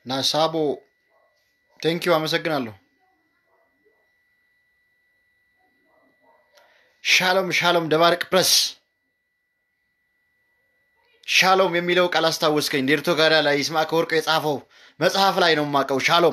ናሳቦ ቴንክ ዩ አመሰግናለሁ ሻሎም ደባርቅ ፕረስ ሻሎም የሚለው ቃል አስተዋወስከኝ ዴርቶ ጋራ ላይ ይስማከ ወርቅ የጻፈው መጽሐፍ ላይ ነው ማቀው ሻሎም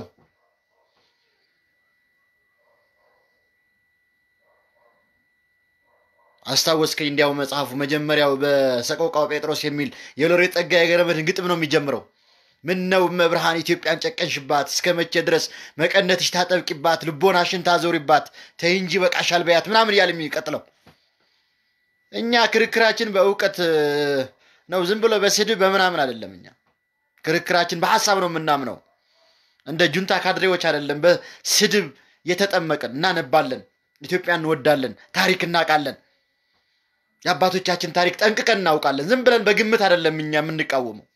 አስተዋወስከኝ እንዲያው መጽሐፉ መጀመሪያው በሰቆቃው ጴጥሮስ የሚል የሎሬት ጸጋዬ ገረመድን ግጥም ነው የሚጀምረው ምን ነው መብርሃን ኢትዮጵያን ጨቀንሽባት እስከመቼ ድረስ መቀነትሽ ታጠብቂባት ልቦናሽን ታዞሪባት ተይንጂ በቃሻል በያት ምናምን ያለ የሚቀጥለው እኛ ክርክራችን በእውቀት ነው ዝም ብሎ በስድብ በመናምን አይደለም እኛ ክርክራችን በሐሳብ ነው ምናምነው እንደ ጁንታ ካድሬዎች አይደለም በስድብ የተጠመቀን እናነባለን ኢትዮጵያን እንወዳለን ታሪክ እናቃለን ያባቶቻችን ታሪክ ጠንቅቀን እናውቃለን ዝም ብለን በግምት አይደለም እኛ ምንቃወመው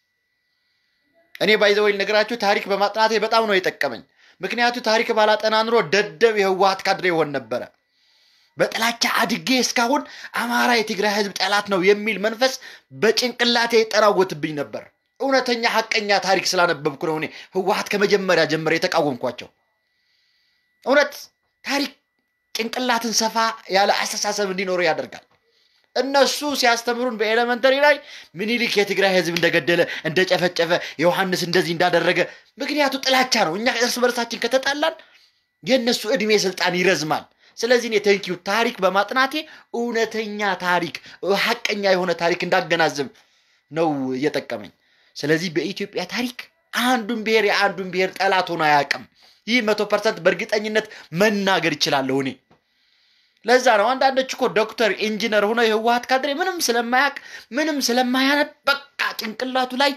እኔ ባይዘው ነገራችሁ ታሪክ በማጥናቴ በጣም ነው የጠቀመኝ ምክንያቱ ታሪክ ባላጠናንሮ ደደብ የህወሓት ካድሬ ሆነ ነበር በጥላቻ አድጌ እስካሁን አማራ የትግራይ ህዝብ ጠላት ነው የሚል መንፈስ በጭንቅላቴ ጠራወትብኝ ነበር እውነተኛ ሐቀኛ ታሪክ ስላነበብኩ ነው እኔ ህወሓት ከመጀመሪያ ጀምሮ የተቃወምኳቸው እውነት ታሪክ ጭንቅላትን ሰፋ ያለ አስተሳሰብ እንዲኖር ያደርጋል እነሱ ሲያስተምሩን በኤሌመንተሪ ላይ ምኒልክ የትግራይ ህዝብ እንደገደለ እንደጨፈጨፈ ዮሐንስ እንደዚህ እንዳደረገ ምክንያቱ ጥላቻ ነው እኛ እርስ በርሳችን ከተጣላን የነሱ እድሜ ስልጣን ይረዝማል ስለዚህ እኔ ቴንኪው ታሪክ በማጥናቴ እውነተኛ ታሪክ ሐቀኛ የሆነ ታሪክ እንዳገናዘብ ነው እየተጠቀመኝ ስለዚህ በኢትዮጵያ ታሪክ አንዱን ብሔር ጠላት ሆኖ አያውቅም ይህ 100% በእርግጠኝነት መናገር ይችላል እኔ ለዛ ነው አንዳንዶች እኮ ዶክተር ኢንጂነር ሆኖ የህወሓት ካድሬ ምንም ስለማያቅ ምንም ስለማያነብ በቃ ጭንቅላቱ ላይ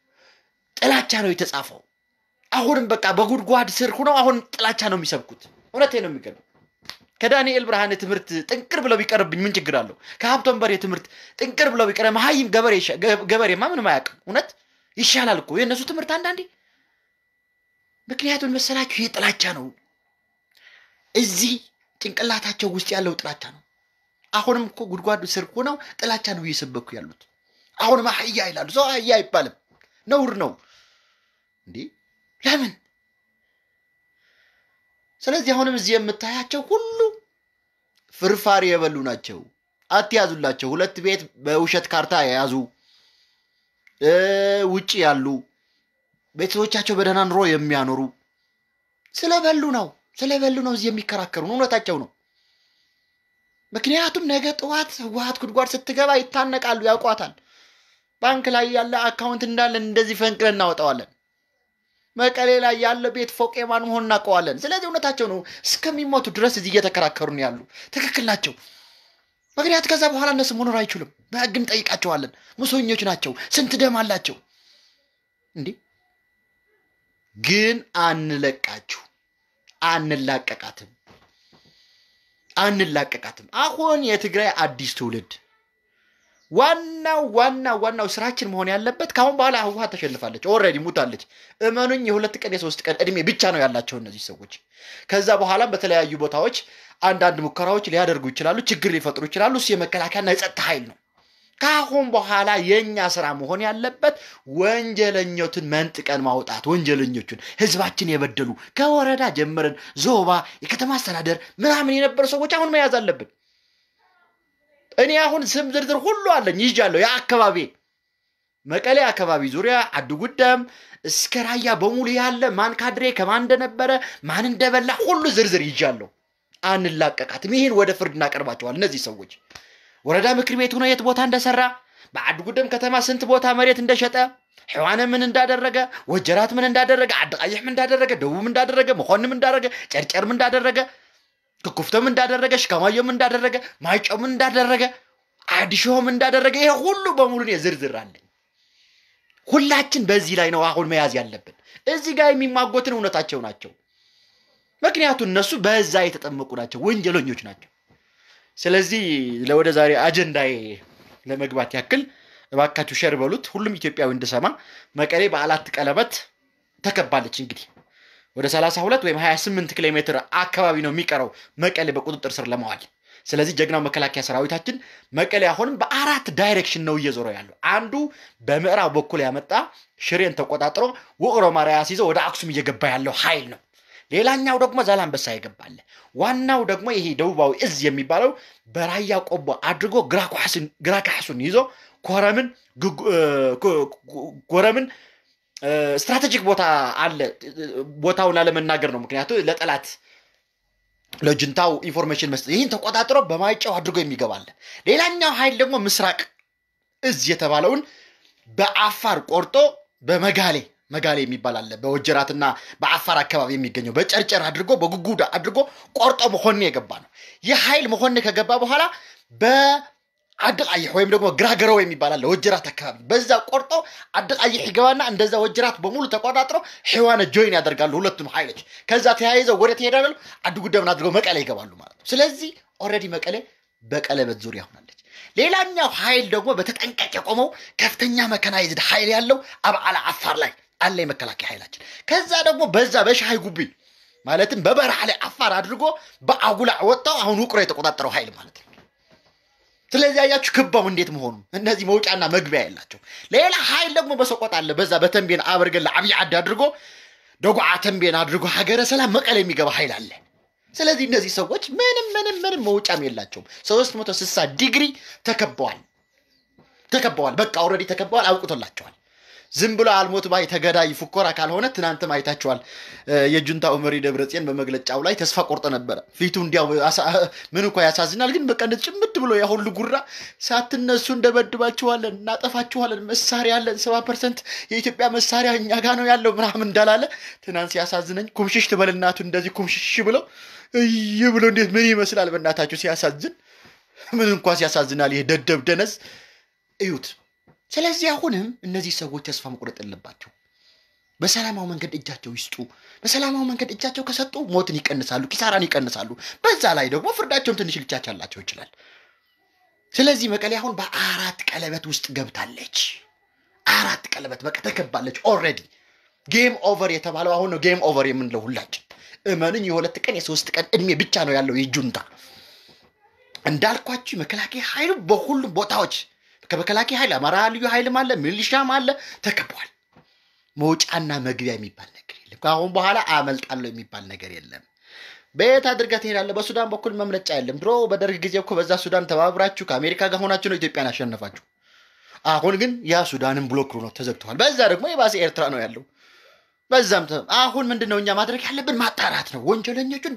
ጥላቻ ነው የተጻፈው አሁንም በቃ በጉድጓድ ስር ሆኖ አሁን ጥላቻ ነው የሚሰብኩት እውነቴን ነው የሚገርም ከዳንኤል ብርሃን ትምርት ጥንቅር ብለው ቢቀርብኝ ምን ችግር አለው ከሀብቶም በሬ ትምርት ጥንቅር ብለው ቢቀርም ሃይም ገበሬማ ምንም አያውቅም እውነት ይሻላል እኮ የነሱ ትምርት አንዳንዴ ምክንያቱም መሰላችሁ የጥላቻ ነው እዚህ ጭንቅላታቸው ውስጥ ያለው ጥላቻ ነው አሁንም እኮ ጉድጓድ ስር ሆነው ጥላቻ ነው እየሰበኩ ያሉት አሁንም አህያ ይላሉ ሰው አህያ አይባልም ነውር ነው እንዴ ለምን ስለዚህ አሁንም እዚህ የምታያቸው ሁሉ ፍርፋሪ የበሉ ናቸው አትያዙላቸው ሁለት ቤት በውሸት ካርታ ያያዙ ውጪ ያሉ ቤተሰቦቻቸው በደህና ኑሮ የሚያኖሩ ስለበሉ ነው እዚህ የሚከራከሩ እውነታቸው ነው ምክንያቱም ነገ ጠዋት ህወሓት ጉድጓድ ስትገባ ይታነቃሉ ያውቋታል ባንክ ላይ ያለ አካውንት እንዳለ እንደዚህ ፈንቅለን እናወጣዋለን መቀሌ ላይ ያለ ቤት ፎቅ የማን መሆን እናቀዋለን ስለዚህ እውነታቸው ነው እስከሚሞቱ ድረስ እዚህ እየተከራከሩ ነው ያሉ ትክክል ናቸው ምክንያት ከዛ በኋላ እነሱ መኖር አይችሉም በህግም ጠይቃቸዋለን ሙሶኞች ናቸው ስንት ደም አላቸው እንዴ ግን አንለቃችሁ አንላቀቃትም አሁን የትግራይ አዲስ ትውልድ ዋናው ስራችን መሆን ያለበት ካሁን በኋላ ህወሓት ተሸንፋለች ኦሬዲ ሙታለች እመኑኝ የሁለት ቀን የሶስት ቀን እድሜ ብቻ ነው ያላቸው እነዚህ ሰዎች ከዛ በኋላ በተለያዩ ቦታዎች አንዳንድ ሙከራዎች ሊያደርጉ ይችላሉ ችግር ሊፈጥሩ ይችላሉ እሱ የመከላከያና የጸጥታ ኃይል ነው ካሁን በኋላ የኛ ስራ መሆን ያለበት ወንጀለኞችን መንጥቀን ማውጣት ወንጀለኞችን ህዝባችን የበደሉ ከወረዳ ጀምረን ዞባ የከተማ አስተዳደር ምናምን የነበሩ ሰዎች አሁን መያዝ አለብን እኔ አሁን ስም ዝርዝር ሁሉ አለኝ ይጃለው ያ አካባቢ መቀሌ አካባቢ ዙሪያ አድጉዳም እስከ ራያ በሙሉ ያለ ማን ካድሬ ከማን እንደነበረ ማን እንደበላ ሁሉ ዝርዝር ይጃለው አንላቀቃትም ይሄን ወደ ፍርድ እናቀርባቸዋል እነዚህ ሰዎች ወረዳ ምክር ቤት ሆነ የት ቦታ እንደሰራ በአድጉደም ከተማ ስንት ቦታ መሬት እንደሸጠ ሕዋነ ምን እንዳደረገ ወጀራት ምን እንዳደረገ አድቃይህ ምን እንዳደረገ ደቡብ ምን እንዳደረገ መኾንም እንዳደረገ ጨርጨር ምን እንዳደረገ ከኩፍተም እንዳደረገ ሽካማየም እንዳደረገ ማይጨም እንዳደረገ አዲሾም እንዳደረገ ይሄ ሁሉ በሙሉ ነው ዝርዝር አለኝ ሁላችን በዚህ ላይ ነው አሁን መያዝ ያለብን እዚህ ጋር የሚማጎትን እውነታቸው ናቸው ምክንያቱም እነሱ በዛ የተጠመቁ ናቸው ወንጀለኞች ናቸው ስለዚህ ለወደ ዛሬ አጀንዳዬ ለመግባት ያክል እባካችሁ ሼር በሉት ሁሉም ኢትዮጵያዊ እንደሰማ መቀሌ በአላት ቀለበት ተከባለች እንግዲህ ወደ 32 ወይም 28 ኪሎ ሜትር አካባቢ ነው የሚቀረው መቀሌ በቁጥጥር ስር ለማዋል ስለዚህ ጀግናው መከላከያ ሰራዊታችን መቀሌ አሁን በአራት ዳይሬክሽን ነው እየዞረው ያለው አንዱ በምዕራብ በኩል ያመጣ ሽሬን ተቆጣጥሮ ወቅሮ ማርያስ ይዞ ወደ አክሱም እየገባ ያለው ኃይል ነው ሌላኛው ደግሞ ዛላምበሳ ይገባል ዋናው ደግሞ ይሄ ደቡባዊ እዝ የሚባለው በራያ ቆቦ አድርጎ ግራካሐሱን ይዞ ኮረምን ስትራቴጂክ ቦታ አለ ቦታውን ለመናገር ነው ምክንያቱም ለጠላት ለጅንታው ኢንፎርሜሽን መስጠት ይሄን ተቆጣጥሮ በማይጫው አድርጎ የሚገባል ሌላኛው ኃይል ደግሞ ምስራቅ እዝ የተባለውን በአፋር ቆርጦ በመጋሌ የሚባል አለ በወጀራትና በአፋር አካባቢ የሚገኘው በጨርጨር አድርጎ በጉጉዳ አድርጎ ቆርጦ መሆን የገባ ነው የኃይል መሆን ከገባ በኋላ በአድቃይህ ወይም ደግሞ ግራገረው የሚባል አለ ወጀራት አካባቢ በዛ ቆርጦ አድቃይህ ይገባና እንደዛ ወጀራት በሙሉ ተቆጣጥሮ ህዋነ ጆይን ያደርጋሉ ሁለቱም ኃይሎች ከዛ ተያይዘው ወደ ተሄዳሉ አድጉደምን አድርገው መቀሌ ይገባሉ ማለት ነው ስለዚህ ኦሬዲ መቀሌ በቀለበት ዙሪያ ሆናለች ሌላኛው ኃይል ደግሞ በተጠንቀቅ የቆመው ከፍተኛ መካናይዝድ ኃይል ያለው አብዓላ አፋር ላይ አለ የመከላከያ ኃይላችን ከዛ ደግሞ በዛ በሻይ ጉቢ ማለትም በበረሃ ላይ አፋር አድርጎ በአጉላ ወጣው አሁን ውቅሮ የተቆጣጠረው ኃይል ማለት ነው ስለዚህ ያያችሁ ክባው እንዴት መሆኑ እነዚህ መውጫና መግቢያ ያላቸው ሌላ ኃይል ደግሞ በሰቆጣ አለ በዛ በተንቤን አበርገላ አብይ አድ አድርጎ ደጓ ተንቤን አድርጎ ሀገረ ሰላም መቀሌ የሚገባ ኃይል አለ ስለዚህ እነዚህ ሰዎች ምንም መውጫም የላቸውም 360 ዲግሪ ተከበዋል በቃ ኦሬዲ ተከበዋል አውቁቶላቸዋል ዝም ብሎ አልሞት ባይ ተገዳይ ፉኮራ ካልሆነ ትናንተም አይታችኋል የጁንታው መሪ ደብረጽዮን በመግለጫው ላይ ተስፋ ቆርጦ ነበር ፊቱ እንዲያው ምን እንኳን ያሳዝናል ግን በቀን ጭምት ብሎ ያሁሉ ጉራ ሳትነሱ እንደበድባችኋለን እናጠፋችኋለን መሳሪያ ያለን 70% የኢትዮጵያ መሳሪያ እኛ ጋር ነው ያለው ምናምን እንዳላለ ትናንት ሲያሳዝነኝ ኩምሽሽ ተበልናቱ እንደዚህ ኩምሽሽ ብሎ ይብሎ እንዴት ምን ይመስላል በእናታችሁ ሲያሳዝን ምን እንኳን ሲያሳዝናል ይሄ ደደብ ደነዝ እዩት ስለዚህ አሁንም እነዚህ ሰዎች ተስፋ መቁረጥ የለባቸው በሰላማው መንገድ እጃቸው ይስጡ በሰላማው መንገድ እጃቸው ከሰጡ ሞትን ይቀንሳሉ ኪሳራን ይቀንሳሉ በዛ ላይ ደግሞ ፍርዳቸውም ትንሽ ልቻቻላቸው ይችላል ስለዚህ መቀሌ አሁን በአራት ቀለበት ውስጥ ገብታለች አራት ቀለበት በቃ ተከባለች ኦሬዲ ጌም ኦቨር የተባለው አሁን ነው ጌም ኦቨር የምንለው ሁላችን እመኑኝ የሁለት ቀን የሶስት ቀን እድሜ ብቻ ነው ያለው የጁንታ እንዳልኳችሁ መከላከያ ኃይሉ በሁሉም ቦታዎች ከመከላከያ ኃይል አማራ ልዩ ኃይልም አለ ሚሊሻም አለ ተከቧል መውጫና መግቢያ የሚባል ነገር የለም ካሁን በኋላ አመልጣለሁ የሚባል ነገር የለም በየት አድርገህ ትሄዳለህ በሱዳን በኩል መምለጫ የለም ድሮ በደርግ ጊዜ እኮ በዛ ሱዳን ተባብራችሁ ከአሜሪካ ጋር ሆናችሁ ነው ኢትዮጵያን አሸነፋችሁ አሁን ግን ያ ሱዳንን ብሎክ ነው ተዘግቷል በዛ ደግሞ የባሰ ኤርትራ ነው ያለው በዛም አሁን ምንድነው እኛ ማድረግ ያለብን ማጣራት ነው ወንጀለኞችን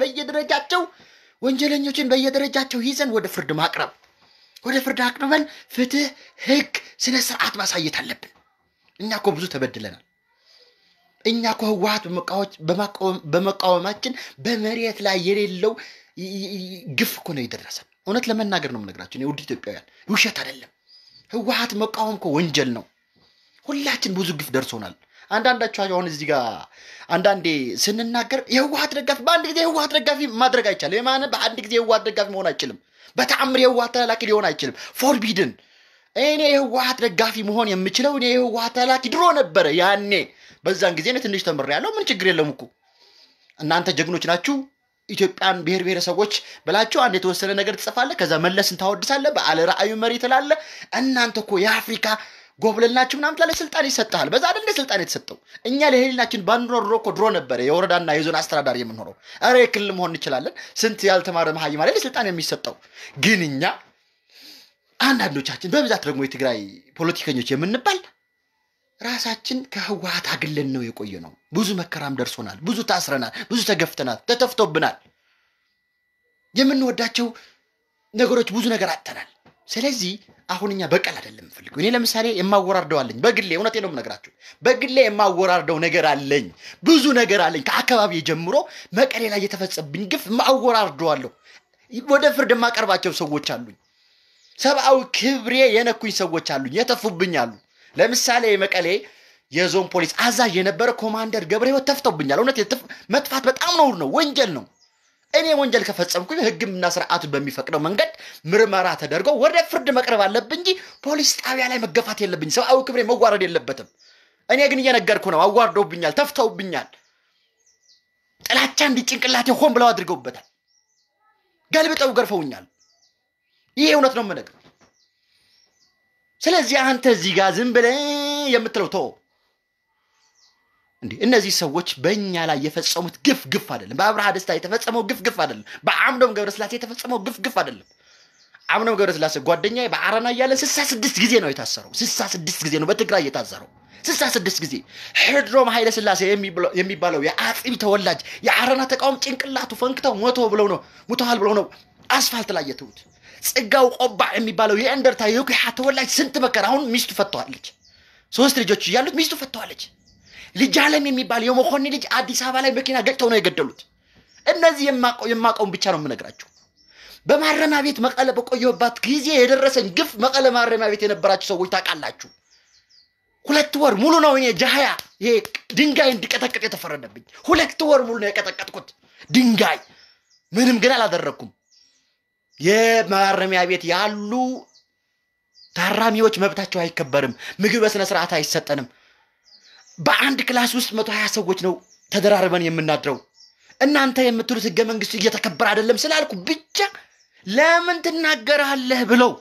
በየደረጃቸው ይዘን ወደ ፍርድ ማቅረብ ወደ ፍርድ አቅርበን ፍትህ ህግ ስነ ስርዓት ማሳየት አለብን እኛ እኮ ብዙ ተበድለናል እኛ እኮ ህወሓት በመቃወማችን በመሬት ላይ የሌለው ግፍ እኮ ነው የደረሰን እውነት ለመናገር ነው የምነግራችሁ ነው ውድ ኢትዮጵያውያን ውሸት አይደለም ህወሓት መቃወም እኮ ወንጀል ነው ሁላችን ብዙ ግፍ ደርሶናል አንዳንዳችሁ አሁን እዚህ ጋር አንዳንዴ ስንናገር የህወሓት ደጋፊ በአንድ ጊዜ የህወሓት ደጋፊ ማድረግ አይቻልም የማነ በአንድ ጊዜ የህወሓት ደጋፊ መሆን አይችልም በተአምር የህወሓት ተላላኪ ሊሆን አይችልም ፎርቢድን እኔ የህወሓት ደጋፊ መሆን የምችለው እኔ የህወሓት ተላላኪ ድሮ ነበር ያኔ በዛን ጊዜ ነው ትንሽ ተምሬያለሁ ምን ችግር የለም እኮ እናንተ ጀግኖች ናችሁ ኢትዮጵያን ብሔር ብሔረሰቦች ብላችሁ አንድ የተወሰነ ነገር ትጽፋለህ ከዛ መለስን ታወድሳለህ በአለ ራእዩ መሪ ትላለህ እናንተ እኮ የአፍሪካ ጎብለናችሁ ምናምን ታለ ስልጣን ይሰጣል በዛ አይደል ስልጣን የተሰጠው እኛ ለሄልናችን ባንኖር እኮ ድሮ ነበር የወረዳና የዞን አስተዳዳሪ የምንሆነው አሬ ክልል መሆን እንችላለን ስንት ያልተማረ መሐይ ማለት ስልጣን የሚሰጠው ግን እኛ አንዳንዶቻችን በብዛት ደግሞ የትግራይ ፖለቲከኞች የምንባል ራሳችን ከህወሓት አግለን ነው የቆየነው ብዙ መከራም ደርሶናል ብዙ ታስረናል ብዙ ተገፍተናል ተተፍቶብናል የምንወዳቸው ነገሮች ብዙ ነገር አጥተናል ስለዚህ አሁንኛ በቀል አይደለም ፈልጉ እኔ ለምሳሌ የማወራርደው አለኝ በግሌ እውነቴ ነው የምነግራችሁ በግሌ የማወራርደው ነገር አለኝ ብዙ ነገር አለኝ ከአካባቢ ጀምሮ መቀሌ ላይ የተፈጸመብኝ ግፍ ማወራርደዋለሁ ወደ ፍርድ ማቀርባቸው ሰዎች አሉኝ ሰብአዊ ክብሬ የነኩኝ ሰዎች አሉኝ የተፉብኝ አሉ ለምሳሌ መቀሌ የዞን ፖሊስ አዛዥ የነበረ ኮማንደር ገብረው ተፍቶብኛል እውነቴ መጥፋት በጣም ነው ወንጀል ነው እኔ ወንጀል ከፈጸምኩኝ ህግምና ስርዓቱ በሚፈቅደው መንገድ ምርመራ ተደርጎ ወደ ፍርድ መቅረብ አለብኝ እንጂ ፖሊስ ጣቢያ ላይ መገፋት የለብኝ ሰብአዊ ክብሬ መዋረድ የለበትም እኔ ግን እየነገርኩ ነው አዋርደውብኛል ተፍተውብኛል ጥላቻ እንዲጭንቅላቴ ሆን ብለው አድርገውበታል ገልብጠው ገርፈውኛል ይሄ እውነት ነው የምነግርህ ስለዚህ አንተ እዚህ ጋር ዝም ብለህ የምትለው ተው እንዴ እነዚህ ሰዎች በእኛ ላይ የፈጸሙት ግፍ አይደለም በአብርሃ ደስታ የተፈጸመው ግፍ አይደለም በአምዶም ገብረስላሴ የተፈጸመው ግፍ አይደለም አምዶም ገብረስላሴ ጓደኛዬ በአረና ያለ 66 ጊዜ ነው የታሰረው 66 ጊዜ ነው በትግራይ የታሰረው 66 ጊዜ ሄድሮም ኃይለ ስላሴ የሚባለው የአጽቢ ተወላጅ የአረና ተቃውም ጭንቅላቱ ፈንክተው ሞተዋል ብለው ነው አስፋልት ላይ የተውት ጽጋው ቆባ የሚባለው የእንደርታ የኩሃ ተወላጅ ስንት መከራ አሁን ሚስቱ ፈተዋለች 3 ልጆች ያሉት ሚስቱ ፈተዋለች ልጅ ዓለም የሚባል የመኮንን ልጅ አዲስ አበባ ላይ መኪና ገጭተው ነው የገደሉት እነዚህ የማቀው ብቻ ነው የምነግራችሁ በማረሚያ ቤት መቀለ በቆየሁባት ጊዜ የደረሰኝ ግፍ መቀለ ማረሚያ ቤት የነበራችሁ ሰዎች ታውቃላችሁ 2 ወር ሙሉ ነው እኔ ጃሃያ ይሄ ድንጋይ እንድቀጠቅጥ የተፈረደብኝ 2 ወር ሙሉ ነው የቀጠቀጥኩት ድንጋይ ምንም ግን አላደረኩም የማረሚያ ቤት ያሉ ታራሚዎች መብታቸው አይከበርም ምግብ በስነ ስርዓት አይሰጠንም በአንድ ክላስ ውስጥ 120 ሰዎች ነው ተደራርበን የምናድረው እናንተ የምትሉት ህገ መንግስቱ እየተከበረ አይደለም ስላልኩ ብቻ ለምን ትናገራለህ ብለው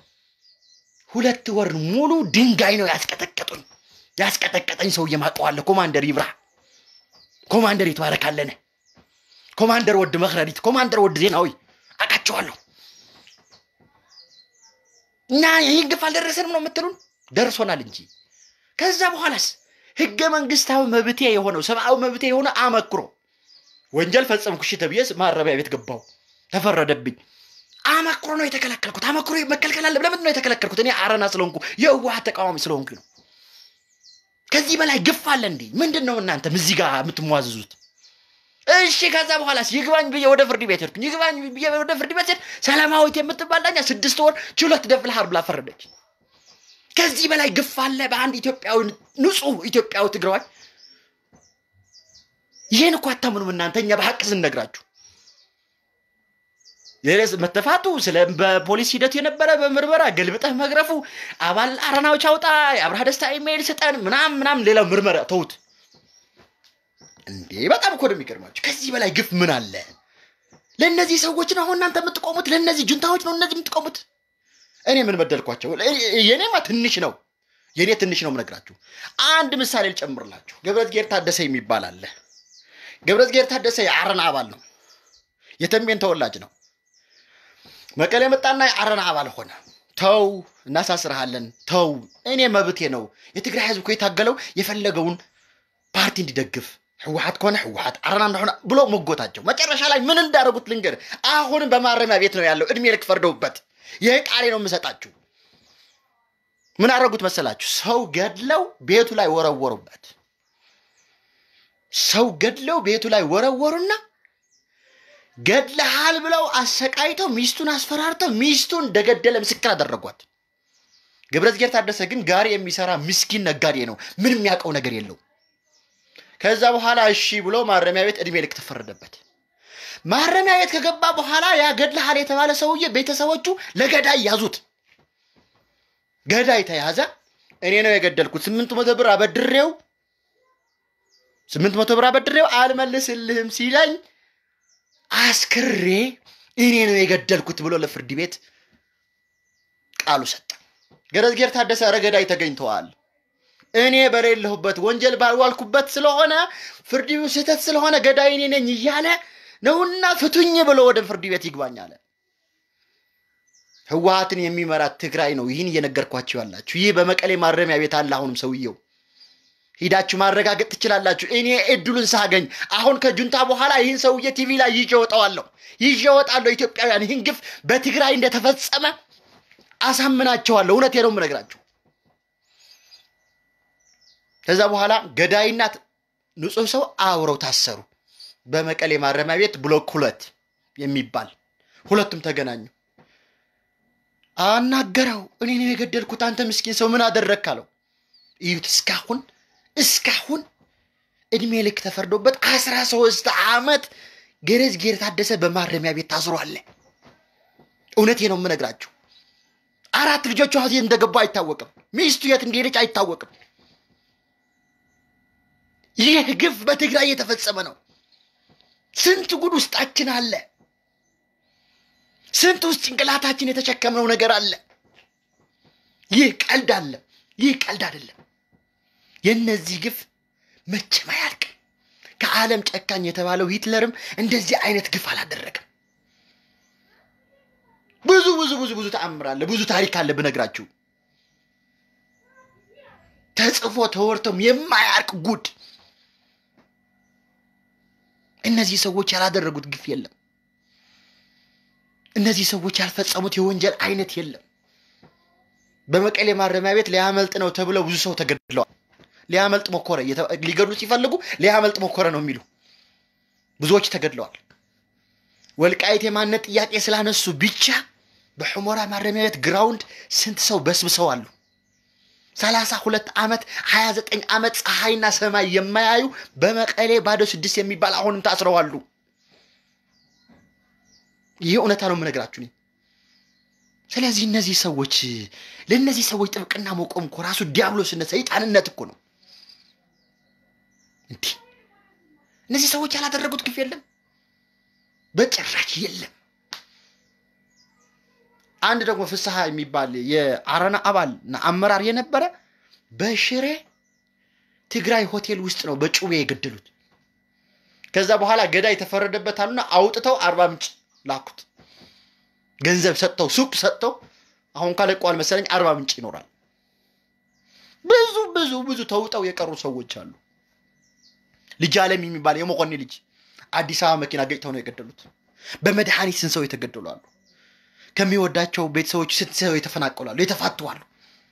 2 ወር ሙሉ ድንጋይ ነው ያስቀጠቀጠኝ ሰው የማቀዋለ ኮማንደር ይብራ ኮማንደር ይተባረካለነ ኮማንደር ወድ መخረዲት ኮማንደር ወድ ዜናዊ አቃቸዋለሁ እና ይሄን ግፍ አልደረሰንም ነው የምትሉን ደርሶናል እንጂ ከዛ በኋላስ ህገ መንግስታዊ መብቴ የሆነው ሰብአዊ መብቴ የሆነ አመክሮ ወንጀል ፈጸምኩሽ ተብየስ ማረሚያ ቤት ገባው ተፈረደብኝ አመክሮ ነው የተከለከልኩት አመክሮ መከልከል አለ ለምን ነው የተከለከልኩት እኔ አረና ስለሆንኩ የህወሓት ተቃዋሚ ስለሆንኩ ነው ከዚህ በላይ ግፍ አለ እንዴ ምንድነው እናንተ እዚህ ጋር የምትሟዝዙት እሺ ከዛ በኋላስ ይግባኝ ብዬ ወደ ፍርድ ቤት ሄድኩኝ ይግባኝ ብዬ ወደ ፍርድ ቤት ሰላማዊት የምትባል ዳኛ 6 ወር ችሎት ደፍልሃር ብላ ፈረደች ከዚህ በላይ ግፍ አለ በአንድ ኢትዮጵያዊ ንጹህ ኢትዮጵያዊ ትግራዋይ ይሄን እኮ አታምኑም እናንተኛ በሐቅ ስንነግራችሁ የለስ መተፋቱ ስለ በፖሊስ ሂደት የነበረ በምርመራ ገልብጠህ መግረፉ አባል አረናዎች አውጣ የአብርሃ ደስታ ኢሜል ሰጠን ምናም ሌላ ምርመራ ተውት እንዴ በጣም እኮ የሚገርማችሁ ከዚህ በላይ ግፍ ምን አለ ለነዚህ ሰዎች ነው እናንተ የምትቆሙት ለነዚህ ጁንታዎች ነው እነዚህ የምትቆሙት እኔ ምን በደልኳቸው የኔማ ትንሽ ነው የኔ ትንሽ ነው ምነግራችሁ አንድ ምሳሌ ልጨምርላችሁ ገብረዝጌር ታደሰ የሚባል አለ ገብረዝጌር ታደሰ የአረና አባል ነው የተንቤን ተወላጅ ነው መቀሌ መጣና የአረና አባል ሆነ ተው እናሳስርሃለን ተው እኔ መብቴ ነው የትግራይ ህዝብ እኮ የታገለው የፈለገውን ፓርቲ እንዲደግፍ ህወሓት ኮነ ህወሓት አረና እንደሆነ ብሎ መጎታቸው መጨረሻ ላይ ምን እንዳደረጉት ልንገር አሁን በማረሚያ ቤት ነው ያለው እድሜ ልክ ፈርደውበት ይሄ ቃሌ ነው የምሰጣችሁ ምን አደረጉት መሰላችሁ ሰው ገድለው ቤቱ ላይ ወረወሩበት ሰው ገድለው ቤቱ ላይ ወረወሩና ገድለሃል ብለው አሰቃይተው ሚስቱን አስፈራርተው ሚስቱን እንደገደለ ምስክር አደረጓት ገብረዝጌር ታደሰ ግን ጋር የሚሰራ ምስኪን ነጋዴ ነው ምንም ያቀው ነገር የለው ከዛ በኋላ እሺ ብሎ ማረሚያ ቤት እድሜ ልክ ተፈረደበት ማረሚያ ቤት ከገባ በኋላ ያ ገድለሃል የተባለ ሰውዬ ቤተሰቦቹ ለገዳይ ያዙት ገዳይ ተያዘ እኔ ነው የገደልኩት 800 ብር አበድሬው 800 ብር አበድሬው አልመልስልህም ሲላኝ አስክሬ እኔ ነው የገደልኩት ብሎ ለፍርድ ቤት ቃሉ ሰጠ ገብረዝጌር ታደሰ ረገዳይ ተገኝተዋል እኔ በሌለሁበት ወንጀል ባልዋልኩበት ስለሆነ ፍርድ ቤት ስህተት ስለሆነ ገዳይ እኔ ነኝ ይያለ ነውና ፍቱኝ ብሎ ወደ ፍርድ ቤት ይግባኛል ህወሓትን የሚመራት ትግራይ ነው ይሄን እየነገርኳችሁ ያላችሁ ይሄ በመቀሌ ማረሚያ ቤት አለ አሁንም ሰውየው ሂዳችሁ ማረጋገጥ ትችላላችሁ እኔ እድሉን ሳገኝ አሁን ከጁንታ በኋላ ይሄን ሰውዬ ቲቪ ላይ ይወጣዋለሁ ኢትዮጵያውያን ይሄን ግፍ በትግራይ እንደተፈጸመ አሳምናቸዋለሁ እውነቴ ነው የምነግራችሁ ከዛ በኋላ ገዳይና ንጹህ ሰው አውረው ታሰሩ በመቀሌ ማረሚያ ቤት ብሎክ 2 የሚባል ሁለቱም ተገናኙ አናገረው እኔ ነው የገደልኩት አንተ ምስኪን ሰው ምን አደረካለው ይሁት እስካሁን እድሜ ልክ ተፈርዶበት 13 አመት ገብረዝጌር ታደሰ በማረሚያ ቤት ታስሯል እውነቴ ነው የምነግራችሁ 4 ልጆቹ አሁን እንደገባ አይታወቅም ሚስቱ የት እንደሄደች አይታወቅም ይህ ግፍ በትግራይ የተፈጸመ ነው ስንት ጉድ ውስጣችን አለ ስንት ውስጥ ጭንቅላታችን የተሸከመው ነገር አለ ይህ ቀልድ አለ ይህ ቀልድ አይደለም የነዚህ ግፍ መቼም አያልቅም ከዓለም ጨካኝ የተባለው ሂትለርም እንደዚህ አይነት ግፍ አላደረገም ብዙ ተአምር አለ ብዙ ታሪክ አለ ብነግራችሁ ተጽፎ ተወርቶም የማያልቅ ጉድ እነዚህ ሰዎች ያላደረጉት ግፍ የለም እነዚህ ሰዎች ያልፈጸሙት የወንጀል አይነት የለም በመቀሌ ማረሚያ ቤት ሊያመልጥ ነው ተብለው ብዙ ሰው ተገድለዋል ሊያመልጥ ሞከረ ሊገድሉ ሲፈልጉ ሊያመልጥ ሞከረ ነው የሚሉ ብዙዎች ተገድለዋል ወልቃይት የማንነት ጥያቄ ስላነሱ ብቻ በሑመራ ማረሚያ ቤት ግራውንድ ስንት ሰው በስብሰው አሉ 32 ዓመት 29 ዓመት ፀሐይና ሰማይ የማያዩ በመቀሌ ባዶ 6 የሚባል አሁንም ታስረዋሉ ይሄ እውነታ ነው የምነግራችሁ ስለዚህ እነዚህ ሰዎች ለነዚህ ሰዎች ጥብቅና መቆም እኮ ራሱ ዲያብሎስና ሰይጣንነት እኮ ነው እንዴ እነዚህ ሰዎች ያላደረጉት ግፍ የለም በጭራሽ የለም አንድ ደግሞ ፍስሐ የሚባል የአረና አባልና አመራር የነበረ በሽሬ ትግራይ ሆቴል ውስጥ ነው በጩቤ የገደሉት ከዛ በኋላ ገዳይ ተፈረደበታልና አውጥተው 40 ምንጭ ላኩት ገንዘብ ሰጥተው ሱቅ ሰጥተው አሁን ካለቋል መሰለኝ 40 ምንጭ ይኖራል ብዙ ተውጣው የቀሩ ሰዎች አሉ ልጅ ዓለም የሚባል የመቆኒ ልጅ አዲስ አበባ መኪና ገጭተው ነው የገደሉት በመድኃኒት ስንት ሰው የተገደሉ አሉ ከሚወዳቸው ቤተሰቦች ስንት ሰው የተፈናቀሉ አሉ የተፋቱ አሉ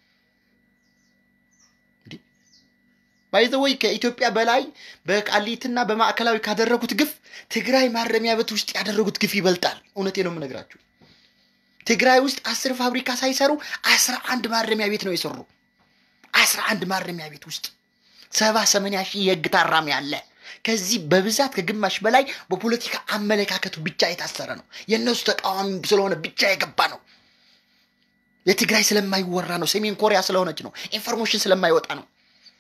ባይ ዘ ወይ ከኢትዮጵያ በላይ በቃሊትና በማዕከላዊ ካደረጉት ግፍ ትግራይ ማረሚያ ቤት ውስጥ ያደረጉት ግፍ ይበልጣል እውነቴ ነው የምነግራችሁ ትግራይ ውስጥ 10 ፋብሪካ ሳይሰሩ 11 ማረሚያ ቤት ነው የሰሩ 11 ማረሚያ ቤት ውስጥ 70-80 ሺህ የህግ ታራሚ አለ ከዚህ በብዛት ከግማሽ በላይ በፖለቲካ አመለካከቱ ብቻ የታሰረ ነው የነሱ ተቃዋሚ ስለሆነ ብቻ የገባ ነው የትግራይ ስለማይወራ ነው ሰሜን ኮሪያ ስለሆነች ነው ኢንፎርሜሽን ስለማይወጣ ነው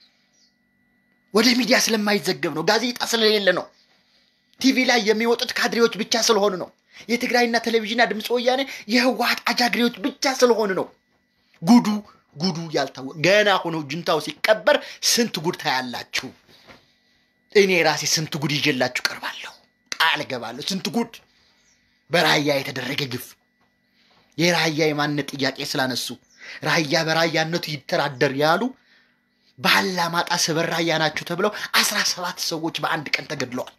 ወደ ሚዲያ ስለማይዘገብ ነው ጋዜጣ ስለሌለ ነው ቲቪ ላይ የሚወጡት ካድሬዎች ብቻ ስለሆኑ ነው የትግራይና ቴሌቪዥንና ድምጽ ወያኔ የህወሓት አጃግሬዎች ብቻ ስለሆኑ ነው ጉዱ ያልታወቀ ገና ሆኖ ጁንታው ሲቀበር ስንት ጉድ ታያላችሁ እኔ ራሴ ስንት ጉድ ይዤላችሁ ቀርባለሁ ቃል ገባለሁ ስንት ጉድ በራያ የተደረገ ግፍ የራያ የማንነት ጥያቄ ስላነሱ ራያ በራያነቱ ይተራደር ያሉ ባላ ማጣ ሰበራያ ናቸው ተብለው 17 ሰዎች በአንድ ቀን ተገድለዋል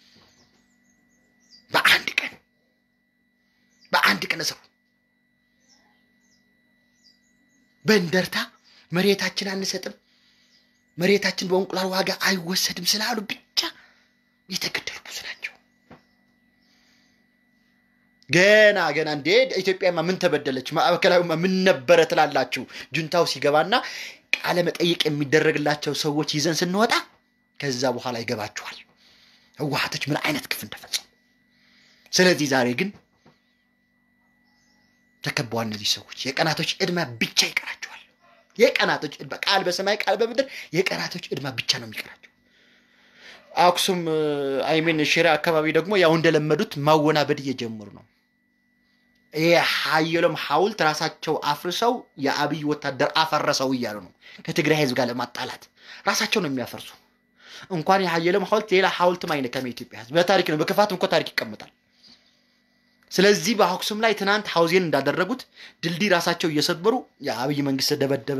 በአንድ ቀን ሰው በእንደርታ መሬታችን አንሰጥም መሬታችን በእንቁላል ዋጋ አይወሰድም ስላሉ ብቻ የተገደሉ ብዙ ናቸው ገና እንደ ኢትዮጵያማ ምን ተበደለች ማዕከላዊማ ምን ነበረ ትላላችሁ ጁንታው ሲገባና ቃለ መጠይቅ የሚደረግላቸው ሰዎች ይዘን ስንወጣ ከዛ በኋላ ይገባቸዋል ህወሓቶች ምን አይነት ግፍ እንደፈጸሙ ስለዚህ ዛሬ ግን ተከበዋል እነዚህ ሰዎች የቀናቶች እድማ ብቻ ይቀራቸዋል የቀናቶች እድማ ቃል በሰማይ ቃል በምድር የቀናቶች እድማ ብቻ ነው የሚቀራቸው አክሱም አይሜን ሽራ አካባቢ ደግሞ ያው እንደለመዱት ማወናበድ እየጀመሩ ነው የሓየሎም ሓውልት ራሳቸው አፍርሰው የአብይ ወታደር አፈረሰው ይያሉ ነው ከትግራይ ህዝብ ጋር ለማጣላት ራሳቸው ነው የሚያፈርሱ እንኳን የሓየሎም ሓውልት ሌላ ሓውልት ማይነከም ኢትዮጵያ ህዝብ በታሪክ ነው በከፋቱም እኮ ታሪክ ይቀመጣል ስለዚህ በአክሱም ላይ ትናንት ሐውዜን እንዳደረጉት ድልድይ ራሳቸው እየሰበሩ የአብይ መንግስት ደበደበ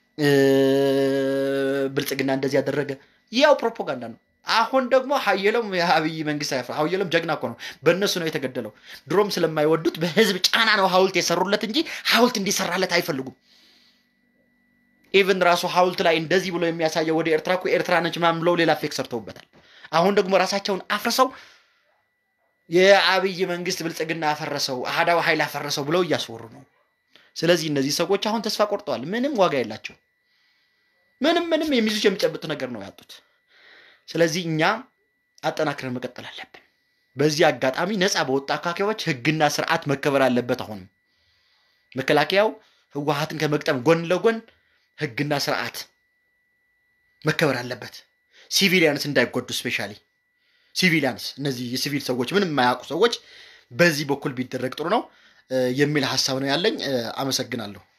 ብልጽግና እንደዚህ ያደረገ ያው ፕሮፓጋንዳ ነው አሁን ደግሞ ሓየሎም የአብይ መንግስት አይፈራ ሓየሎም ጀግና እኮ ነው በእነሱ ነው የተገደለው ድሮም ስለማይወዱት በህዝብ ጫና ነው ሐውልት የሰሩለት እንጂ ሐውልት እንዲሰራለት አይፈልጉም ኢቭን ራሱ ሐውልት ላይ እንደዚህ ብሎ የሚያሳየው ወደ ኤርትራ እኮ ኤርትራ ነች ማም ብለው ሌላ ፌክ ሰርተውበታል አሁን ደግሞ ራሳቸውን አፍርሰው የአብይ መንግስት ብልጽግና አፈረሰው አሃዳው ኃይል አፈረሰው ብለው ያስወሩ ነው ስለዚህ እነዚህ ሰዎች አሁን ተስፋ ቆርጠዋል ምንም ዋጋ የላቸው ምንም የሚይዙት የሚጨብጡ ነገር ነው ያጡት ስለዚህ እኛ አጠናክረን መቀጠል አለብን በዚህ አጋጣሚ ነፃ በወጣ አካባቢዎች ህግና ስርዓት መከበር አለበት አሁን መከላከያው ህወሓትን ከመቅጠም ጎን ለጎን ህግና ስርዓት መከበር አለበት ሲቪሊያንስ እንዳይጎዱ ስፔሻሊ ሲቪሊያንስ እነዚህ የሲቪል ሰዎች ምንም የማያውቁ ሰዎች በዚህ በኩል ቢደረግ ጥሩ ነው የሚል ሐሳብ ነው ያለኝ አመሰግናለሁ